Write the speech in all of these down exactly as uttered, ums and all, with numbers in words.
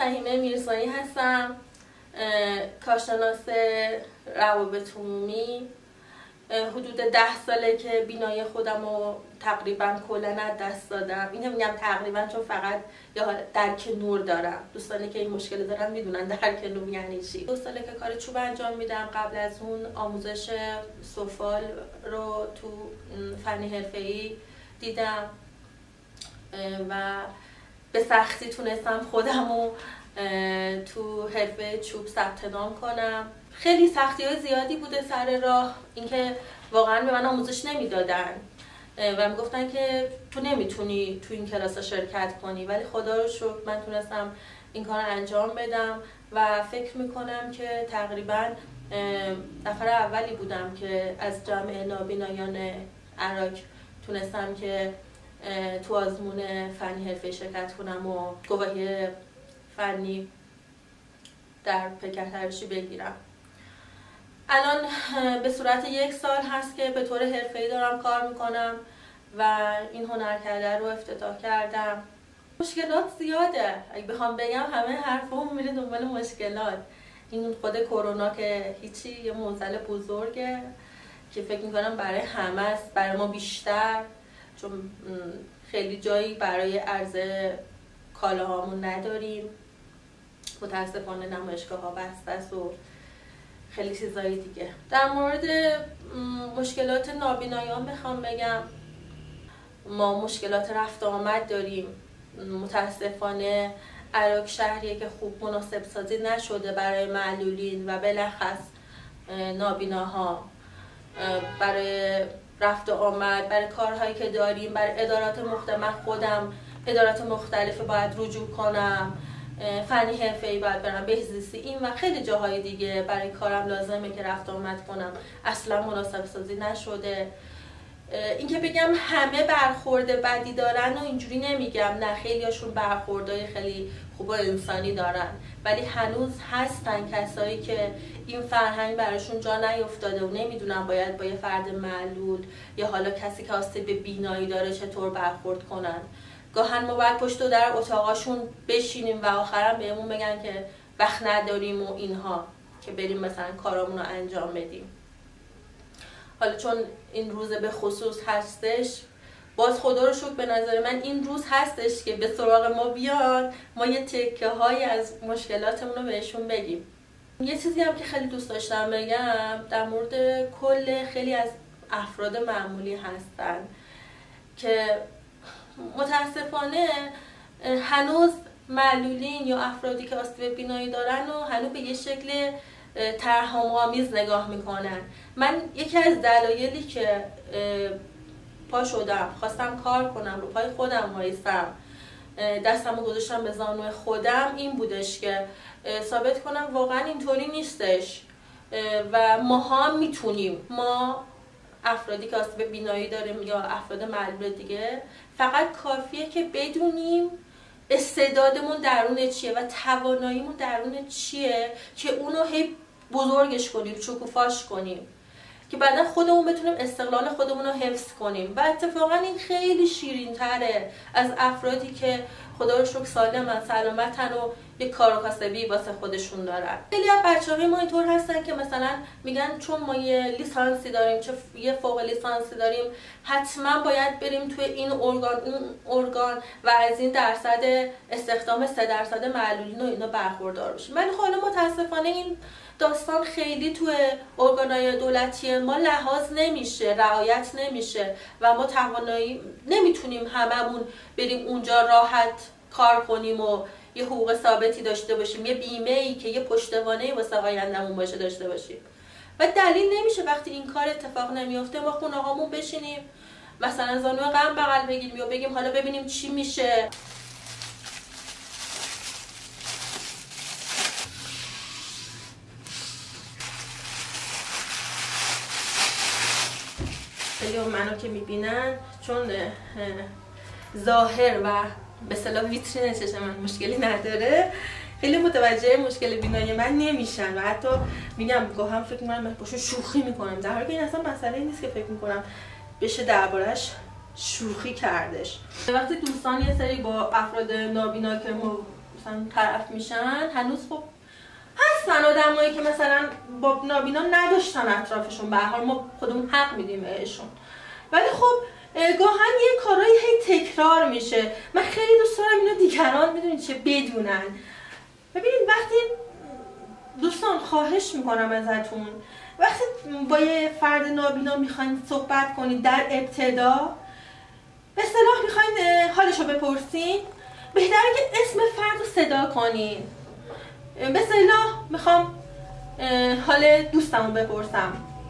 فهیمه میرزایی هستم، کارشناس روابط عمومی. حدود ده ساله که بینایی خودم رو تقریبا کلا از دست دادم. اینو میگم تقریبا چون فقط یا درک نور دارم. دوستانی که این مشکل دارن میدونن درک نور یعنی چی. دو ساله که کار چوب انجام میدم. قبل از اون آموزش سفال رو تو فن حرفه‌ای دیدم و به سختی تونستم خودم رو تو حرفه چوب ثبت نام کنم. خیلی سختی‌های زیادی بوده سر راه، اینکه واقعا به من آموزش نمیدادن و میگفتن که تو نمیتونی تو این کلاس شرکت کنی، ولی خدا رو شکر من تونستم این کار رو انجام بدم و فکر میکنم که تقریبا نفر اولی بودم که از جمع نابینایان عراق تونستم که تو آزمون فنی حرفه‌ای شرکت کنم و گواهی فنی در پیکر تراشی بگیرم. الان به صورت یک سال هست که به طور حرفه‌ای دارم کار میکنم و این هنرکده رو افتتاح کردم. مشکلات زیاده، اگه بخوام بگم همه حرفمون میره دنبال مشکلات. این خود کرونا که هیچی، یه معضل بزرگه که فکر میکنم برای همه است، برای ما بیشتر، چون خیلی جایی برای عرضه کالاهامون نداریم. متاسفانه نمایشگاه ها بسته است و خیلی چیزای دیگه. در مورد مشکلات نابینایان بخوام بگم، ما مشکلات رفت آمد داریم. متاسفانه عراق شهریه که خوب مناسب سازی نشده برای معلولین و بلخص نابیناها برای رفت آمد، برای کارهایی که داریم، برای ادارات مختلف. من خودم ادارات مختلف باید رجوع کنم، فنی حرفه‌ای باید برم، بهزیستی، این و خیلی جاهای دیگه برای کارم لازمه که رفت آمد کنم. اصلا مناسب سازی نشده. اینکه بگم همه برخورد بدی دارن و اینجوری نمیگم، نه، خیلیاشون برخوردهای خیلی خوب و انسانی دارن، ولی هنوز هستن کسایی که این فرهنگ براشون جا نیفتاده و نمیدونن باید با یه فرد معلول یا حالا کسی که آسیب بینایی داره چطور برخورد کنن. گاهن ما باید پشت در اتاقاشون بشینیم و آخرم بهمون بگن که وقت نداریم و اینها، که بریم مثلا کارامون رو انجام بدیم. حالا چون این روز به خصوص هستش، باز خدا رو شکر به نظر من این روز هستش که به سراغ ما بیان، ما یه تکه های از مشکلاتمون رو بهشون بگیم. یه چیزی هم که خیلی دوست داشتم بگم در مورد کل خیلی از افراد معمولی هستن که متاسفانه هنوز معلولین یا افرادی که آسیب بینایی دارن و هنوز به یه شکل ترحم‌آمیز نگاه میکنن. من یکی از دلایلی که پا شدم خواستم کار کنم، رو پای خودم وایسم، دستم رو گذاشتم به زانوی خودم، این بودش که ثابت کنم واقعا اینطوری نیستش و ما هم میتونیم. ما افرادی که آسیب بینایی داریم یا افراد معلول دیگه، فقط کافیه که بدونیم استعدادمون درون چیه و تواناییمون درون چیه که اونو هی بزرگش کنیم، شکوفاش کنیم، که بعدا خودمون بتونیم استقلال خودمون رو حفظ کنیم. و اتفاقا این خیلی شیرین تره از افرادی که خدا رو شکر سالمن، سلامتن و یک کار و کسبی واسه خودشون دارن. خیلی از بچه‌های ما اینطور هستن که مثلا میگن چون ما یه لیسانسی داریم، چه یه فوق لیسانسی داریم، حتما باید بریم توی این ارگان اون ارگان و از این درصد استخدام سه درصد معلولین و اینا برخوردار بشیم. ولی خب متاسفانه این داستان خیلی توی ارگان‌های دولتی ما لحاظ نمیشه، رعایت نمیشه و ما توانایی نمیتونیم هممون بریم اونجا راحت کار کنیم و یه حقوق ثابتی داشته باشیم، یه بیمه‌ای که یه پشتوانه‌ای واسه آینده‌مون باشه داشته باشیم. و دلیل نمیشه وقتی این کار اتفاق نمیفته ما خونه‌هامون بشینیم مثلا زانو غم بغل بگیریم یا بگیم حالا ببینیم چی میشه. خیلی منو که میبینن چون ظاهر و به اصطلاح ویترین چشم من مشکلی نداره، خیلی متوجه مشکل بینایی من نمیشن و حتی میگم گاهم فکر میکنم من باشون شوخی میکنم، در حالی که این اصلا مسئله نیست که فکر میکنم بشه دربارش شوخی کردش. وقتی دوستان یه سری با افراد نابینا که ما مثلا طرف میشن، هنوز خب هستن آدمایی که مثلا با نابینا نداشتن اطرافشون، به هر حال ما خودمون حق میدیم بهشون، ولی خب گاهن یه کارایی هی تکرار میشه. من خیلی دوست دارم اینو دیگران میدونید چه بدونن. ببینید وقتی دوستان خواهش میکنم ازتون، وقتی با یه فرد نابینا میخواین صحبت کنید در ابتدا، به اصطلاح میخواین حالشو بپرسین، بهتره که اسم فرد رو صدا کنین. به اصطلاح میخوام حال دوستمو بپرسم،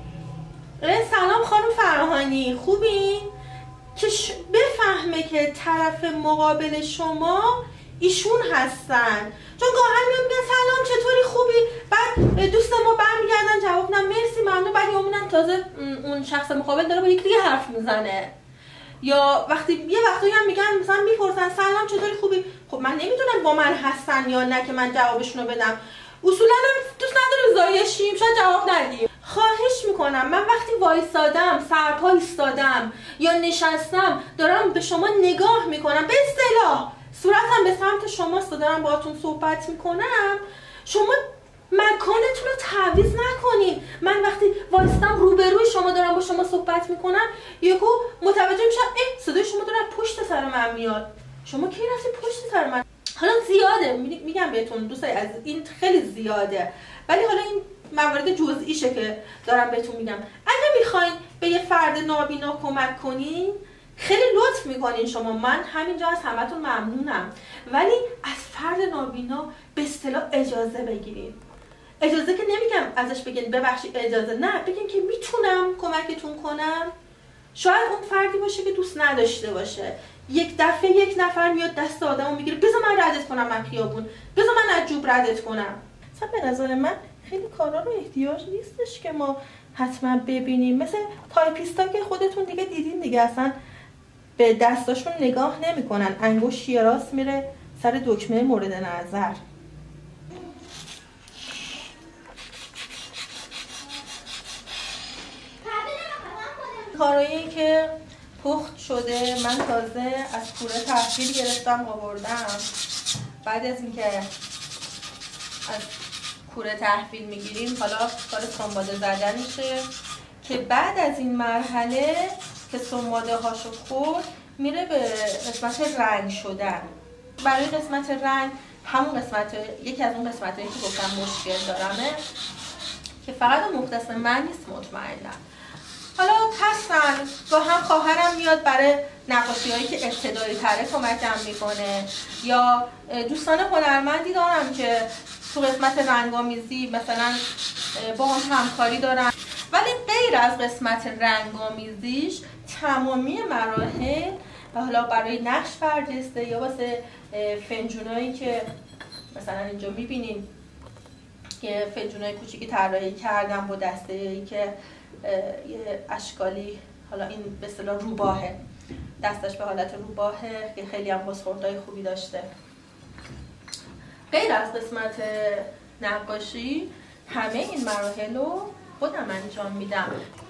سلام خانم فراهانی خوبین؟ که بفهمه که طرف مقابل شما ایشون هستن. چون گاهن میان میگن سلام چطوری خوبی، بعد دوست ما برمیگردن جواب نه مرسی ممنون، بعد میبینن تازه اون شخص مقابل داره با یک دیگه حرف میزنه. یا وقتی یه وقتایی هم میگن مثلا میپرسن سلام چطوری خوبی، خب من نمیدونم با من هستن یا نه که من جوابشون رو بدم. اصولا هم دوست نداریم زایشیم، شاید جواب ندیم. خواهش میکنم من وقتی وایسادم، سرپا ایستادم یا نشستم دارم به شما نگاه میکنم، به اصطلاح صورتم به سمت شماست و دارم باهاتون صحبت میکنم، شما مکانتون رو تعویض نکنین. من وقتی وایستم روبروی شما دارم با شما صحبت میکنم، یکو متوجه میشم اه صدای شما داره پشت سر من میاد، شما کی رفتی پشت سر من؟ حالا زیاده میگم بهتون دوستای عزیز، این خیلی زیاده، ولی حالا این موارد جزئیشه که دارم بهتون میگم. اگه میخواین به یه فرد نابینا کمک کنین خیلی لطف میکنین شما، من همینجا از همتون ممنونم، ولی از فرد نابینا به اصطلاح اجازه بگیرین. اجازه که نمیگم ازش بگین ببخشید اجازه، نه بگین که میتونم کمکتون کنم. شاید اون فردی باشه که دوست نداشته باشه، یک دفعه یک نفر میاد دست آدمو میگیره بذار من ردت کنم من خیابون، بذار من از جوب ردت کنم. مثلا به نظر من خیلی کارا رو احتیاج نیستش که ما حتما ببینیم. مثل تایپیستا که خودتون دیگه دیدین دیگه، اصلا به دستاشون نگاه نمیکنن، انگشت یه راست میره سر دکمه مورد نظر. کارایی که پخت شده من تازه از کوره تحویل گرفتم آوردم. بعد از اینکه از کوره تحویل میگیریم حالا کار سنباده زدنشه که بعد از این مرحله که سنباده هاشو خورد میره به قسمت رنگ شدن. برای قسمت رنگ همون قسمت، یکی از اون قسمت هایی که گفتم مشکل دارمه که فقط مختص من نیست مطمئنم. حالا هستن با هم خواهرم میاد برای نقاشی هایی که ابتدایی تره کمکم میکنه، یا دوستان هنرمندی دارم که تو قسمت رنگامیزی مثلا با هم همکاری دارن. ولی غیر از قسمت رنگامیزیش تمامی مراحل حالا برای نقش برجسته یا واسه فنجونایی که مثلا اینجا میبینین که فنجونای کوچیکی طراحی کردم با دسته‌ای که یه اشکالی، حالا این به اصطلاح روباهه، دستش به حالت روباهه که خیلی هم بازخوردهای خوبی داشته. غیر از قسمت نقاشی همه این مراحل رو خودم انجام میدم.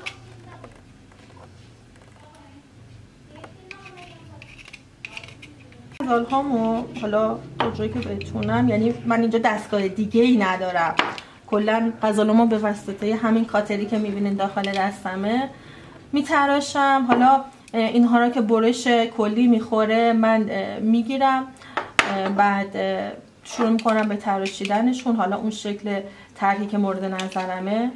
غزالهامو حالا اونجایی که بتونم، یعنی من اینجا دستگاه دیگه ای ندارم، کلا غزالهامو به واسطه همین کاتری که میبینین داخل دستمه میتراشم. حالا اینها را که برش کلی میخوره من میگیرم، بعد شروع میکنم به تراشیدنشون. حالا اون شکل طرحی که مورد نظرمه،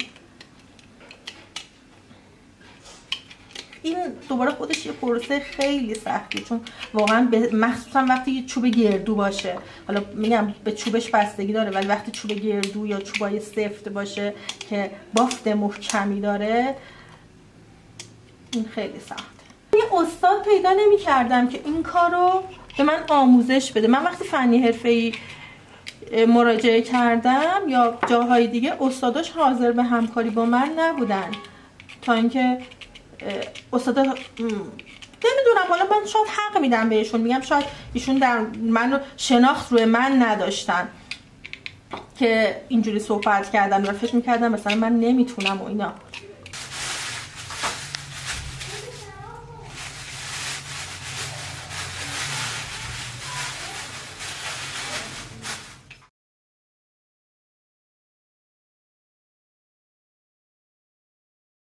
این دوباره خودش یه پروسه خیلی سختی، چون واقعا مخصوصا وقتی یه چوب گردو باشه، حالا میگم به چوبش بستگی داره، ولی وقتی چوب گردو یا چوبای سفت باشه که بافت محکمی داره این خیلی سخته. یه استاد پیدا نمی کردم که این کارو به من آموزش بده. من وقتی فنی حرفه‌ای مراجعه کردم یا جاهای دیگه استاداش حاضر به همکاری با من نبودن، تا اینکه استادا نمیدونم، حالا من شاید حق میدم بهشون، میگم شاید ایشون در من رو شناخت روی من نداشتن که اینجوری صحبت کردن و فکر میکردم مثلا من نمیتونم و اینا.